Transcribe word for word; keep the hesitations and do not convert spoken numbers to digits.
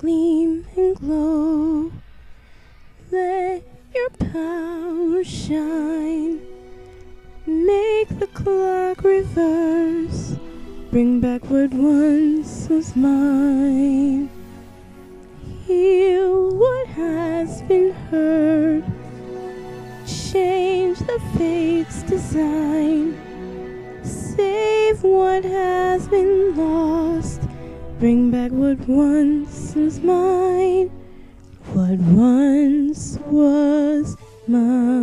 gleam and glow. Let your power shine. Make the clock reverse. Bring back what once was mine. Heal what has been hurt. Change the fate's design. Save what has been lost. Bring back what once was mine. What once was mine.